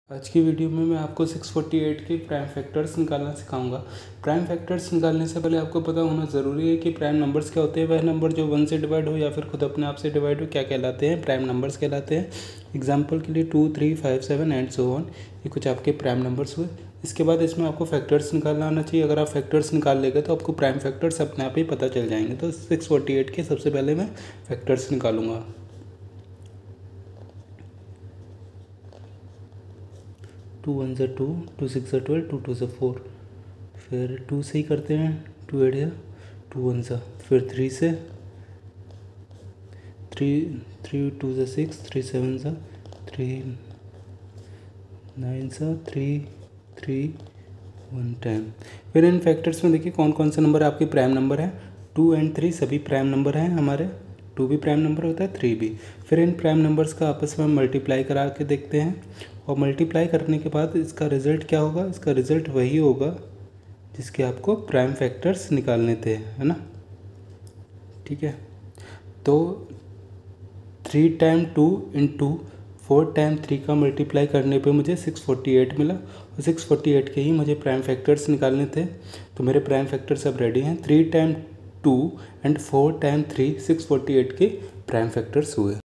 आज की वीडियो में मैं आपको 648 के प्राइम फैक्टर्स निकालना सिखाऊंगा। प्राइम फैक्टर्स निकालने से पहले आपको पता होना ज़रूरी है कि प्राइम नंबर्स क्या होते हैं। वह नंबर जो 1 से डिवाइड हो या फिर खुद अपने आप से डिवाइड हो क्या कहलाते हैं, प्राइम नंबर्स कहलाते हैं। एग्जांपल के लिए 2, 3, 5, 7 एंड सो ऑन, ये कुछ आपके प्राइम नंबर्स हुए। इसके बाद इसमें आपको फैक्टर्स निकालना आना चाहिए। अगर आप फैक्टर्स निकाल लेंगे तो आपको प्राइम फैक्टर्स अपने आप ही पता चल जाएंगे। तो 648 के सबसे पहले मैं फैक्टर्स निकालूंगा। 2 1 ज़ा 2, 2 6 ज़ा 12, 2 2 ज़ा 4। फिर 2 से ही करते हैं, 2 8 ज़ा 2 1 ज़ा, फिर 3 से 3 2 ज़ा 6, 3 7 ज़ा 3 9 ज़ा 3 3 1 10। फिर इन फैक्टर्स में देखिए कौन कौन से नंबर आपके प्राइम नंबर हैं। 2 एंड 3 सभी प्राइम नंबर हैं हमारे। 2 भी प्राइम नंबर होता है, 3 भी। फिर इन प्राइम नंबर्स का आपस में मल्टीप्लाई करा के देखते हैं, और मल्टीप्लाई करने के बाद इसका रिज़ल्ट क्या होगा। इसका रिज़ल्ट वही होगा जिसके आपको प्राइम फैक्टर्स निकालने थे, है ना। ठीक है, तो 3 टाइम 2 इंटू 4 टाइम 3 का मल्टीप्लाई करने पे मुझे 648 मिला, और 648 के ही मुझे प्राइम फैक्टर्स निकालने थे। तो मेरे प्राइम फैक्टर्स अब रेडी हैं। 3 टाइम 2 एंड 4 टाइम 3 648 के प्राइम फैक्टर्स हुए।